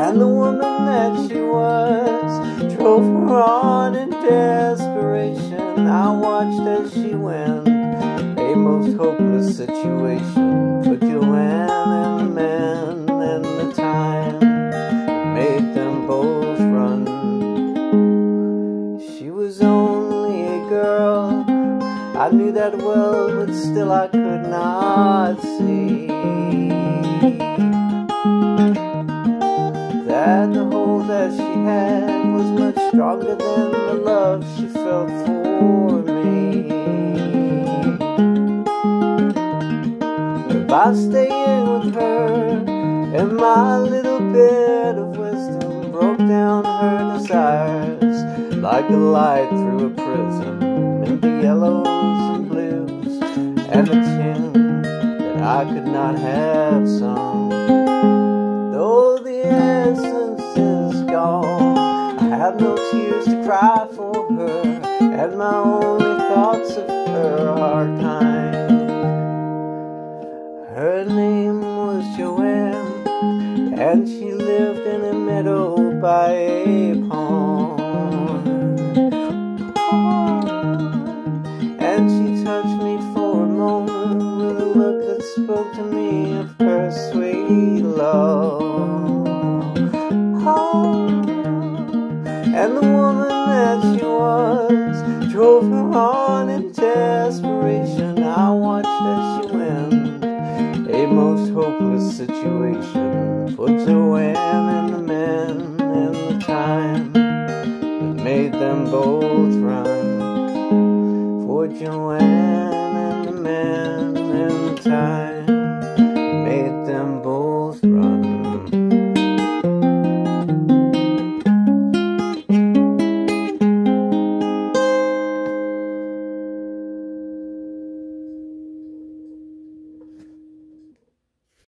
And the woman that she was drove her on in desperation. I watched as she went, a most hopeless situation for Joanne and the man, and the time made them both run. She was only a girl, I knew that well, but still I could not see that the hold that she had was much stronger than the love she felt for me. By staying with her, and my little bit of wisdom broke down her desires like a light through a prism, in the yellows and blues, and the tune that I could not have sung. Though the essence is gone, I have no tears to cry for her, and my only thoughts of her are kind. Her name was Joanne, and she lived in a meadow by a pond. And she touched me for a moment with a look that spoke to me of her sweet love. And the woman that she was drove her on in desperation. I watched as she went, a most hopeless situation for Joanne and the man, and the time that made them both run. For Joanne and the man, and the time